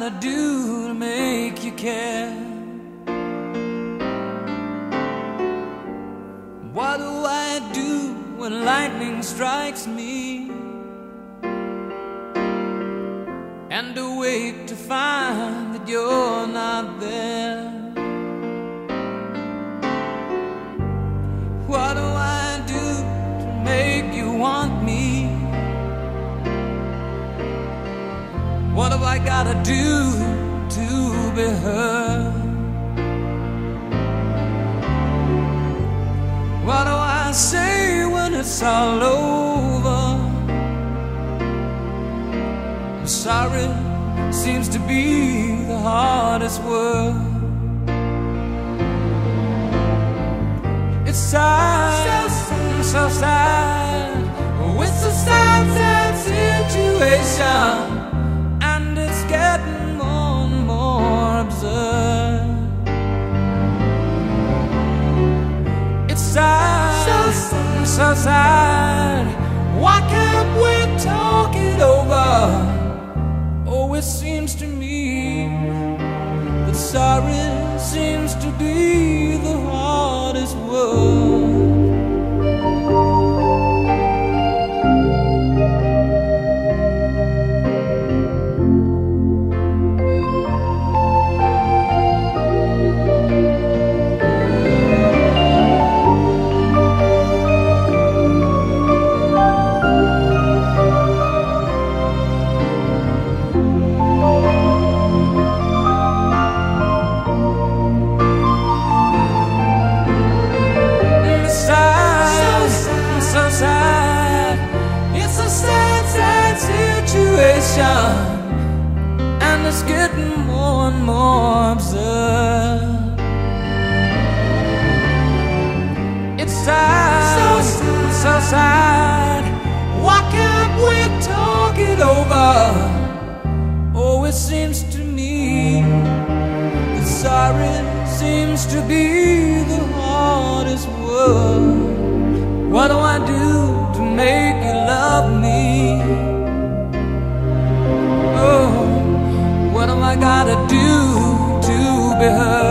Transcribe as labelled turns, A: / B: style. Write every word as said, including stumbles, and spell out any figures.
A: gotta do to make you care? What do I do when lightning strikes me and awake to find that you're not there? What do I do to make you want me? What have I gotta do to be heard? What do I say when it's all over? I'm sorry seems to be the hardest word. It's sad, so, so sad. Oh, it's a sad, sad situation, and it's getting more and more absurd. It's sad, so, so, so sad. Why can't we talk it over? Oh, it seems to me that sorry seems to be the hardest word. And it's getting more and more absurd. It's sad, so sad, so sad. Why can't we talk it over? Oh, it seems to me that sorry seems to be the hardest word. What do I do to make you love me? What do I gotta do to be heard?